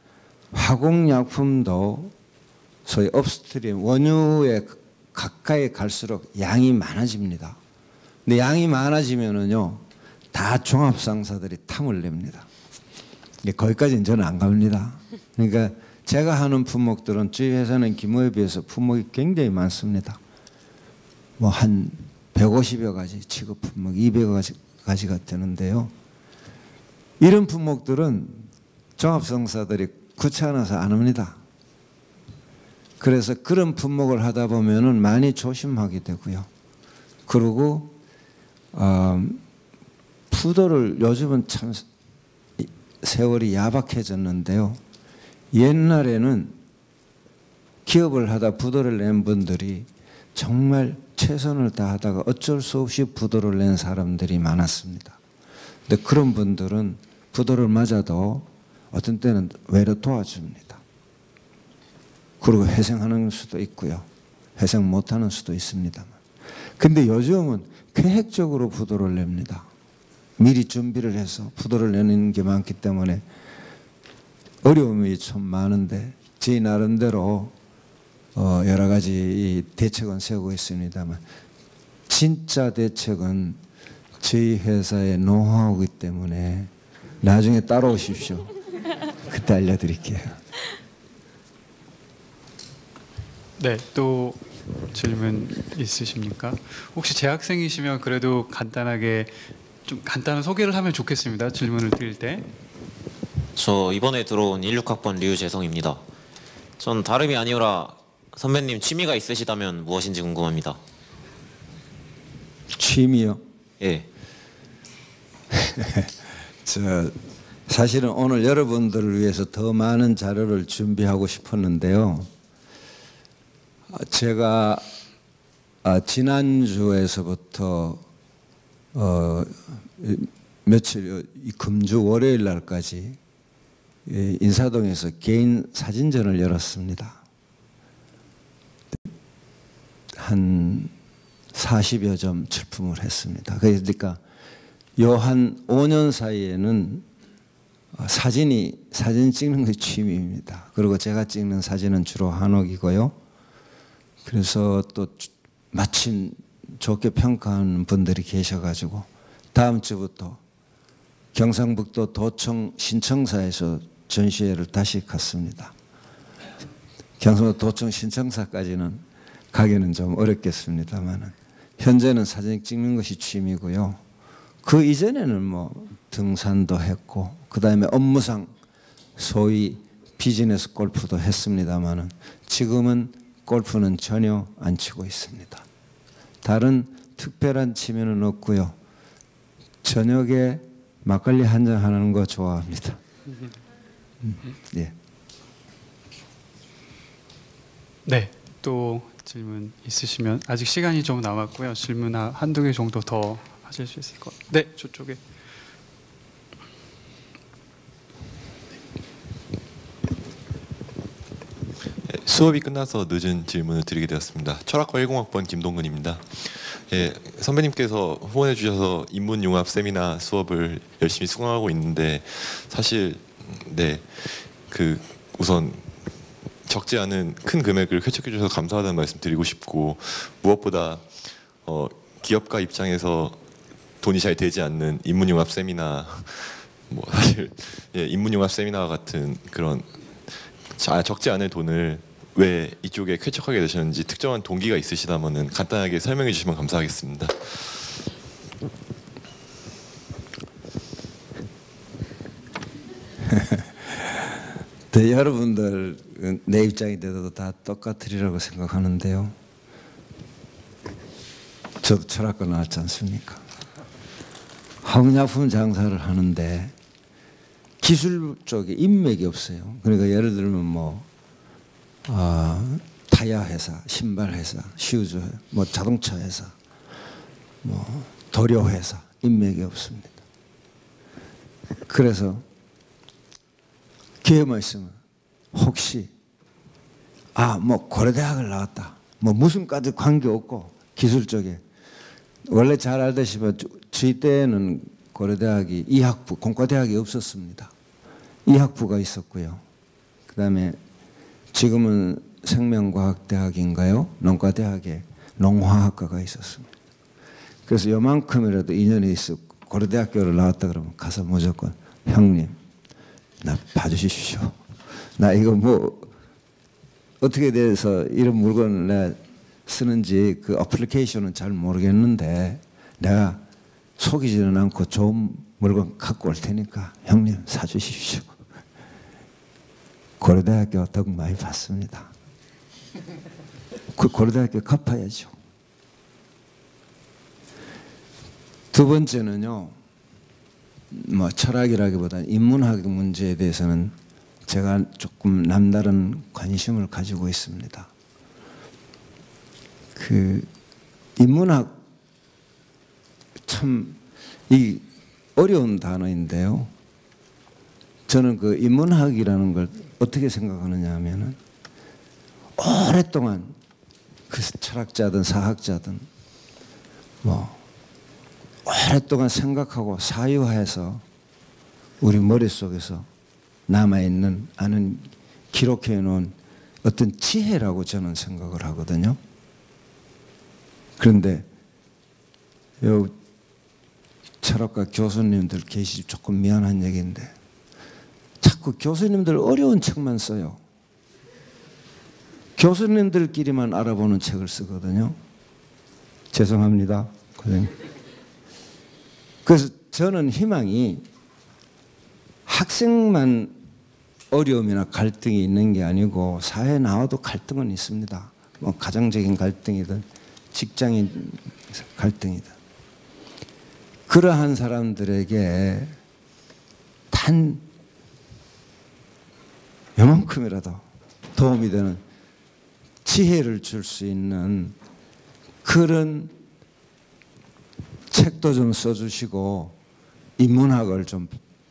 화공약품도 소위 업스트림 원유에 가까이 갈수록 양이 많아집니다. 근데 양이 많아지면은요 다 종합상사들이 탐을 냅니다. 거기까지는 저는 안 갑니다. 그러니까 제가 하는 품목들은 저희 회사는 규모에 비해서 품목이 굉장히 많습니다. 뭐 한 150여 가지 취급 품목, 200여 가지가 되는데요. 이런 품목들은 종합상사들이 귀찮아서 안 합니다. 그래서 그런 품목을 하다 보면은 많이 조심하게 되고요. 그리고 푸도를 요즘은 참 세월이 야박해졌는데요. 옛날에는 기업을 하다 부도를 낸 분들이 정말 최선을 다하다가 어쩔 수 없이 부도를 낸 사람들이 많았습니다. 근데 그런 분들은 부도를 맞아도 어떤 때는 외려 도와줍니다. 그리고 회생하는 수도 있고요. 회생 못하는 수도 있습니다만. 근데 요즘은 계획적으로 부도를 냅니다. 미리 준비를 해서 부도를 내는 게 많기 때문에 어려움이 참 많은데 제 나름대로 여러 가지 대책은 세우고 있습니다만 진짜 대책은 저희 회사의 노하우이기 때문에 나중에 따라오십시오. 그때 알려드릴게요. 네, 또 질문 있으십니까? 혹시 재학생이시면 그래도 간단하게 좀 간단한 소개를 하면 좋겠습니다. 질문을 드릴 때. 저 이번에 들어온 16학번 류재성입니다. 전 다름이 아니라 선배님 취미가 있으시다면 무엇인지 궁금합니다. 취미요? 예. 사실은 오늘 여러분들을 위해서 더 많은 자료를 준비하고 싶었는데요. 제가 지난주에서부터 며칠 금주 월요일 날까지 인사동에서 개인 사진전을 열었습니다. 한 40여 점 출품을 했습니다. 그러니까 요 한 5년 사이에는 사진 찍는 게 취미입니다. 그리고 제가 찍는 사진은 주로 한옥이고요. 그래서 또 마침 좋게 평가하는 분들이 계셔가지고 다음 주부터 경상북도 도청 신청사에서 전시회를 다시 갔습니다. 경상북도 도청 신청사까지는 가기는 좀 어렵겠습니다만 현재는 사진 찍는 것이 취미고요. 그 이전에는 뭐 등산도 했고 그 다음에 업무상 소위 비즈니스 골프도 했습니다만 지금은 골프는 전혀 안 치고 있습니다. 다른 특별한 취미는 없고요. 저녁에 막걸리 한잔 하는 거 좋아합니다. 예. 네, 또 질문 있으시면 아직 시간이 좀 남았고요. 질문 한두 개 정도 더 하실 수 있을 것 같아요. 네, 저쪽에. 수업이 끝나서 늦은 질문을 드리게 되었습니다. 철학과 10학번 김동근입니다. 예, 선배님께서 후원해 주셔서 인문융합 세미나 수업을 열심히 수강하고 있는데 사실 우선 적지 않은 큰 금액을 회책해 주셔서 감사하다는 말씀 드리고 싶고 무엇보다 기업가 입장에서 돈이 잘 되지 않는 인문융합 세미나 뭐 사실 사실 인문융합 세미나와 같은 그런 적지 않은 돈을 왜 이쪽에 쾌척하게 되셨는지 특정한 동기가 있으시다면은 간단하게 설명해 주시면 감사하겠습니다. 네, 여러분들 내 입장이 돼도 다 똑같으리라고 생각하는데요. 저도 철학과 나왔지 않습니까? 화학약품 장사를 하는데 기술 쪽에 인맥이 없어요. 그러니까 예를 들면 뭐 타이어 회사, 신발 회사, 슈즈, 뭐 자동차 회사, 뭐 도료 회사 인맥이 없습니다. 그래서 기회만 있으면 혹시 뭐 고려대학을 나왔다, 뭐 무슨까지 관계 없고 기술 쪽에 원래 잘 알다시피 저희 때는 고려대학이 이학부, 공과대학이 없었습니다. 이학부가 있었고요. 그다음에 지금은 생명과학대학인가요? 농과대학에 농화학과가 있었습니다. 그래서 요만큼이라도 인연이 있어 고려대학교를 나왔다 그러면 가서 무조건 형님 나 봐주십시오. 나 이거 뭐 어떻게 돼서 이런 물건을 내가 쓰는지 그 어플리케이션은 잘 모르겠는데 내가 속이지는 않고 좋은 물건 갖고 올 테니까 형님 사주십시오. 고려대학교 덕 많이 봤습니다. 그 고려대학교 갚아야죠. 두 번째는요, 뭐 철학이라기보다는 인문학 문제에 대해서는 제가 조금 남다른 관심을 가지고 있습니다. 그 인문학 참 이 어려운 단어인데요. 저는 그 인문학이라는 걸 어떻게 생각하느냐 하면은 오랫동안 그 철학자든 사학자든 뭐 오랫동안 생각하고 사유해서 우리 머릿속에서 남아있는 아는 기록해 놓은 어떤 지혜라고 저는 생각을 하거든요. 그런데 요 철학과 교수님들 계시 조금 미안한 얘기인데 자꾸 교수님들 어려운 책만 써요. 교수님들끼리만 알아보는 책을 쓰거든요. 죄송합니다. 그래서 저는 희망이 학생만 어려움이나 갈등이 있는 게 아니고 사회에 나와도 갈등은 있습니다. 뭐 가정적인 갈등이든 직장인 갈등이든 그러한 사람들에게 단 요만큼이라도 도움이 되는 지혜를 줄 수 있는 그런 책도 좀 써주시고 인문학을 좀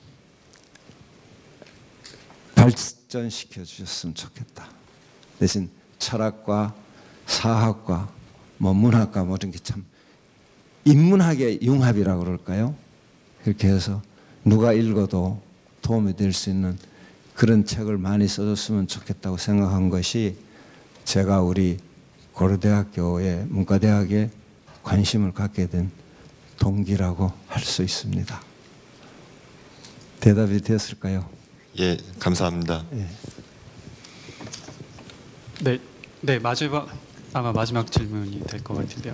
발전시켜 주셨으면 좋겠다. 대신 철학과 사학과 뭐 문학과 뭐 이런 게 참 인문학의 융합이라고 그럴까요? 그렇게 해서 누가 읽어도 도움이 될 수 있는 그런 책을 많이 써줬으면 좋겠다고 생각한 것이 제가 우리 고려대학교의 문과대학에 관심을 갖게 된 동기라고 할 수 있습니다. 대답이 되었을까요? 예, 감사합니다. 예. 네, 마지막 질문이 될 것 같은데요.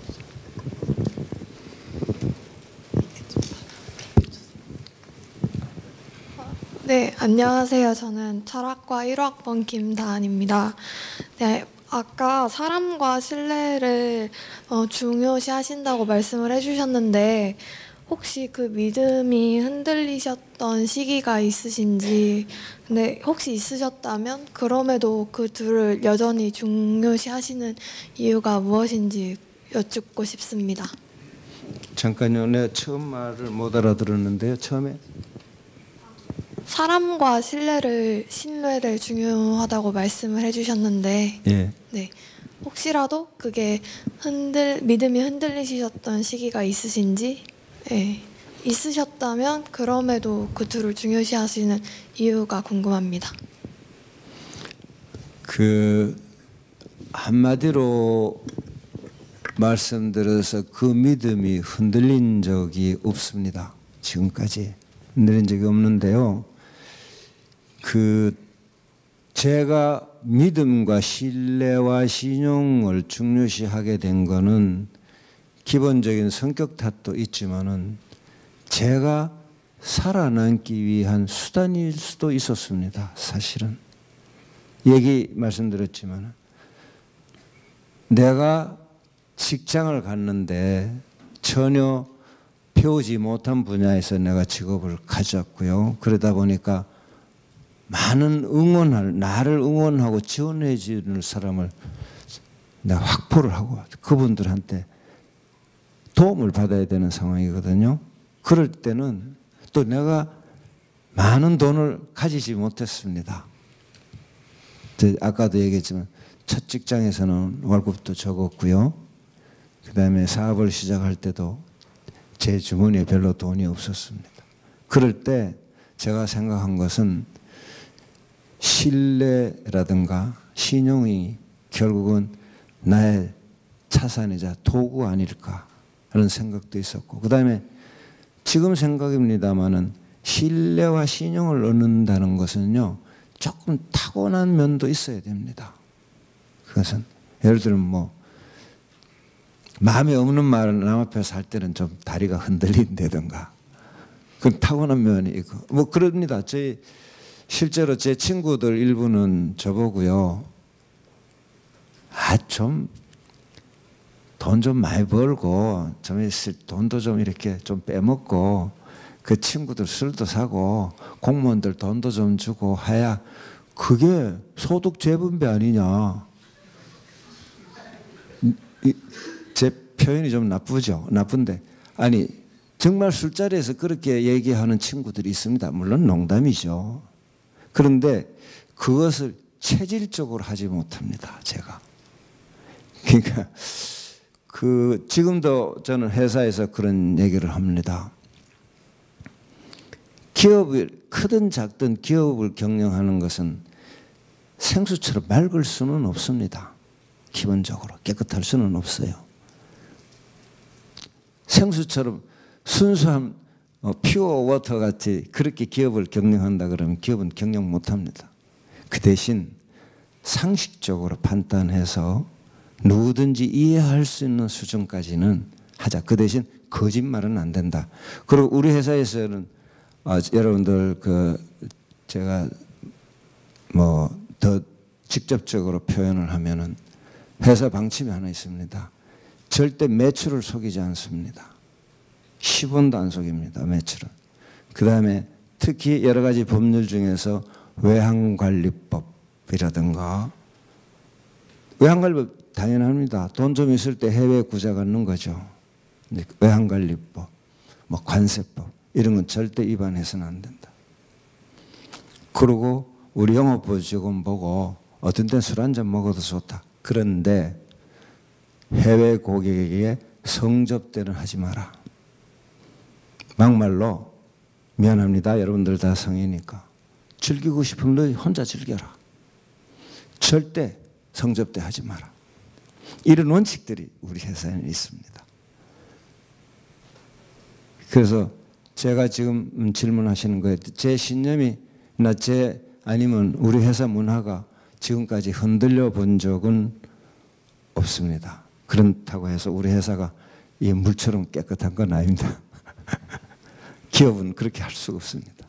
네, 안녕하세요. 저는 철학과 1학번 김다한입니다. 네, 아까 사람과 신뢰를 중요시 하신다고 말씀을 해주셨는데 혹시 그 믿음이 흔들리셨던 시기가 있으신지, 근데 혹시 있으셨다면 그럼에도 그 둘을 여전히 중요시 하시는 이유가 무엇인지 여쭙고 싶습니다. 잠깐요. 내가 처음 말을 못 알아들었는데요. 처음에 사람과 신뢰를 중요하다고 말씀을 해주셨는데, 예. 네, 혹시라도 그게 믿음이 흔들리셨던 시기가 있으신지, 네, 있으셨다면 그럼에도 그 둘을 중요시하시는 이유가 궁금합니다. 그 한마디로 말씀드려서 그 믿음이 흔들린 적이 없습니다. 지금까지. 내린 적이 없는데요. 제가 믿음과 신뢰와 신용을 중요시하게 된 거는 기본적인 성격 탓도 있지만은 제가 살아남기 위한 수단일 수도 있었습니다. 사실은 얘기 말씀드렸지만 내가 직장을 갔는데 전혀 배우지 못한 분야에서 내가 직업을 가졌고요. 그러다 보니까 많은 나를 응원하고 지원해 주는 사람을 내가 확보를 하고 그분들한테 도움을 받아야 되는 상황이거든요. 그럴 때는 또 내가 많은 돈을 가지지 못했습니다. 아까도 얘기했지만 첫 직장에서는 월급도 적었고요. 그 다음에 사업을 시작할 때도 제 주머니에 별로 돈이 없었습니다. 그럴 때 제가 생각한 것은 신뢰라든가 신용이 결국은 나의 자산이자 도구 아닐까 하는 생각도 있었고, 그 다음에 지금 생각입니다마는 신뢰와 신용을 얻는다는 것은요 조금 타고난 면도 있어야 됩니다. 그것은 예를 들면 뭐 마음에 없는 말을 남 앞에서 할 때는 좀 다리가 흔들린다든가 그건 타고난 면이 있고 뭐 그럽니다. 실제로 제 친구들 일부는 저보고요, 좀 돈 좀 많이 벌고 좀 돈도 좀 이렇게 좀 빼먹고 그 친구들 술도 사고 공무원들 돈도 좀 주고 해야 그게 소득 재분배 아니냐. 제 표현이 좀 나쁘죠. 나쁜데 아니 정말 술자리에서 그렇게 얘기하는 친구들이 있습니다. 물론 농담이죠. 그런데 그것을 체질적으로 하지 못합니다. 제가. 그러니까 지금도 저는 회사에서 그런 얘기를 합니다. 기업이 크든 작든 기업을 경영하는 것은 생수처럼 맑을 수는 없습니다. 기본적으로 깨끗할 수는 없어요. 생수처럼 순수한 퓨어 워터 같이 그렇게 기업을 경영한다 그러면 기업은 경영 못합니다. 그 대신 상식적으로 판단해서 누구든지 이해할 수 있는 수준까지는 하자. 그 대신 거짓말은 안 된다. 그리고 우리 회사에서는 여러분들 제가 뭐 더 직접적으로 표현을 하면은 회사 방침이 하나 있습니다. 절대 매출을 속이지 않습니다. 10원도 안 속입니다. 매출은. 그 다음에 특히 여러 가지 법률 중에서 외환관리법이라든가 외환관리법 당연합니다. 돈 좀 있을 때 해외 구자 갖는 거죠. 외환관리법, 뭐 관세법 이런 건 절대 위반해서는 안 된다. 그리고 우리 영업부 직원 보고 어떤 때 술 한잔 먹어도 좋다. 그런데 해외 고객에게 성접대는 하지 마라. 막말로 미안합니다. 여러분들 다 성이니까 즐기고 싶으면 혼자 즐겨라. 절대 성접대 하지 마라. 이런 원칙들이 우리 회사에는 있습니다. 그래서 제가 지금 질문하시는 거에 제 신념이나 아니면 우리 회사 문화가 지금까지 흔들려 본 적은 없습니다. 그렇다고 해서 우리 회사가 이 물처럼 깨끗한 건 아닙니다. 기업은 그렇게 할 수가 없습니다.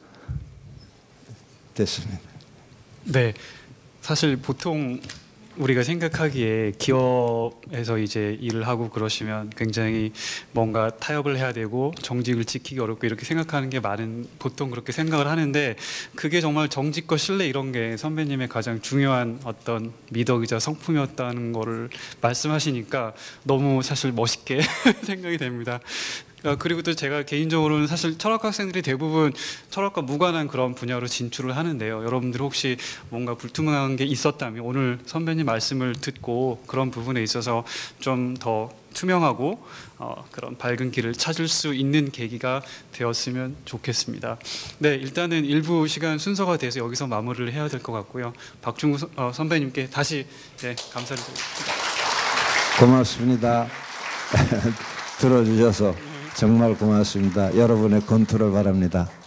됐습니다. 네, 사실 보통 우리가 생각하기에 기업에서 이제 일을 하고 그러시면 굉장히 뭔가 타협을 해야 되고 정직을 지키기 어렵고 이렇게 생각하는 게 보통 그렇게 생각을 하는데 그게 정말 정직과 신뢰 이런 게 선배님의 가장 중요한 어떤 미덕이자 성품이었다는 거를 말씀하시니까 너무 사실 멋있게 생각이 됩니다. 그리고 또 제가 개인적으로는 사실 철학과 학생들이 대부분 철학과 무관한 그런 분야로 진출을 하는데요. 여러분들 혹시 뭔가 불투명한 게 있었다면 오늘 선배님 말씀을 듣고 그런 부분에 있어서 좀 더 투명하고 그런 밝은 길을 찾을 수 있는 계기가 되었으면 좋겠습니다. 네, 일단은 일부 시간 순서가 돼서 여기서 마무리를 해야 될 것 같고요. 박중구 선배님께 다시 감사를 드리겠습니다. 고맙습니다. 들어주셔서. 정말 고맙습니다. 여러분의 건투를 바랍니다.